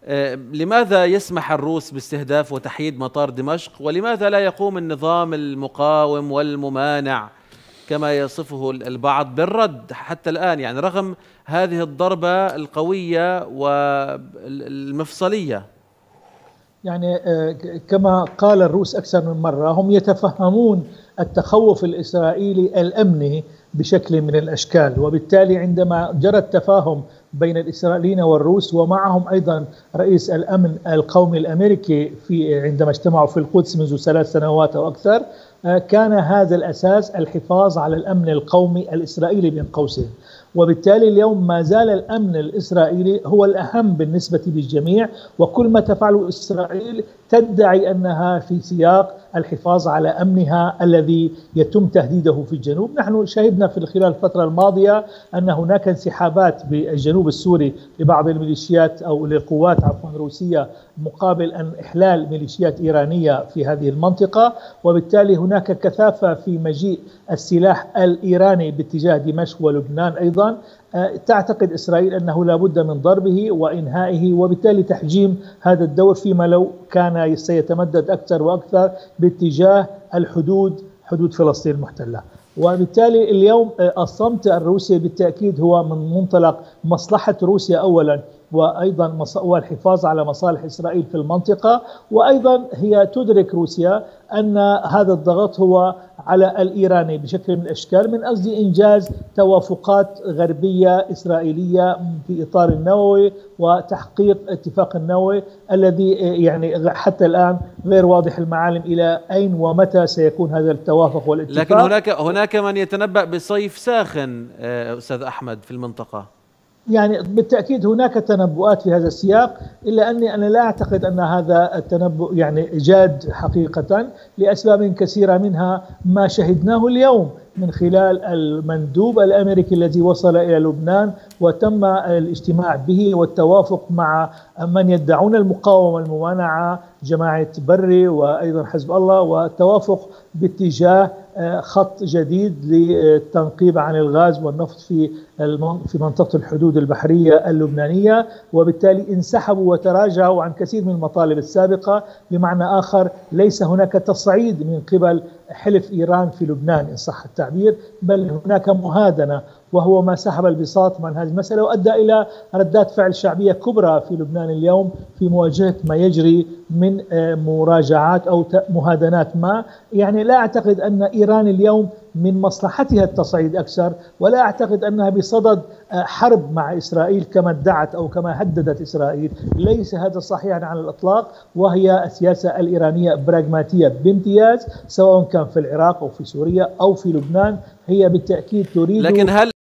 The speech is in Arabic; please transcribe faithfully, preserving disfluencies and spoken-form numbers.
لماذا يسمح الروس باستهداف وتحييد مطار دمشق، ولماذا لا يقوم النظام المقاوم والممانع كما يصفه البعض بالرد حتى الآن، يعني رغم هذه الضربة القوية والمفصلية؟ يعني كما قال الروس أكثر من مرة، هم يتفهمون التخوف الإسرائيلي الأمني بشكل من الأشكال، وبالتالي عندما جرى التفاهم بين الإسرائيليين والروس، ومعهم أيضا رئيس الأمن القومي الأمريكي في عندما اجتمعوا في القدس منذ ثلاث سنوات أو أكثر، كان هذا الأساس الحفاظ على الأمن القومي الإسرائيلي بين قوسين. وبالتالي اليوم ما زال الأمن الإسرائيلي هو الأهم بالنسبة للجميع، وكل ما تفعله إسرائيل تدعي أنها في سياق الحفاظ على أمنها الذي يتم تهديده في الجنوب. نحن شهدنا في خلال الفترة الماضية أن هناك انسحابات بالجنوب السوري لبعض الميليشيات أو للقوات عفوا روسية مقابل أن إحلال ميليشيات إيرانية في هذه المنطقة، وبالتالي هناك كثافة في مجيء السلاح الإيراني باتجاه دمشق ولبنان أيضا. تعتقد إسرائيل أنه لا بد من ضربه وإنهائه، وبالتالي تحجيم هذا الدور، فيما لو كان سيتمدد أكثر وأكثر باتجاه الحدود، حدود فلسطين المحتلة. وبالتالي اليوم الصمت الروسي بالتأكيد هو من منطلق مصلحة روسيا أولا، وأيضا والحفاظ على مصالح إسرائيل في المنطقة، وأيضا هي تدرك روسيا أن هذا الضغط هو على الإيراني بشكل من الأشكال من أجل إنجاز توافقات غربية إسرائيلية في إطار النووي وتحقيق اتفاق النووي الذي يعني حتى الآن غير واضح المعالم إلى أين ومتى سيكون هذا التوافق والاتفاق. لكن هناك هناك من يتنبأ بصيف ساخن أستاذ أحمد في المنطقة. يعني بالتأكيد هناك تنبؤات في هذا السياق، إلا أني أنا لا أعتقد أن هذا التنبؤ يعني جاد حقيقة لأسباب كثيرة، منها ما شهدناه اليوم من خلال المندوب الأمريكي الذي وصل إلى لبنان وتم الاجتماع به والتوافق مع من يدعون المقاومة والممانعة، جماعة بري وأيضا حزب الله، والتوافق باتجاه خط جديد للتنقيب عن الغاز والنفط في في منطقة الحدود البحرية اللبنانية، وبالتالي انسحبوا وتراجعوا عن كثير من المطالب السابقة. بمعنى آخر ليس هناك تصعيد من قبل حلف إيران في لبنان إن صح التعبير، بل هناك مهادنة، وهو ما سحب البساط من هذه المسألة وأدى إلى ردات فعل شعبية كبرى في لبنان اليوم في مواجهة ما يجري من مراجعات أو مهادنات. ما يعني لا أعتقد أن إيران اليوم من مصلحتها التصعيد أكثر، ولا أعتقد أنها بصدد حرب مع إسرائيل كما ادعت أو كما هددت إسرائيل. ليس هذا صحيحا على الإطلاق، وهي السياسة الإيرانية براغماتية بامتياز، سواء كان في العراق أو في سوريا أو في لبنان. هي بالتأكيد تريد لكن هل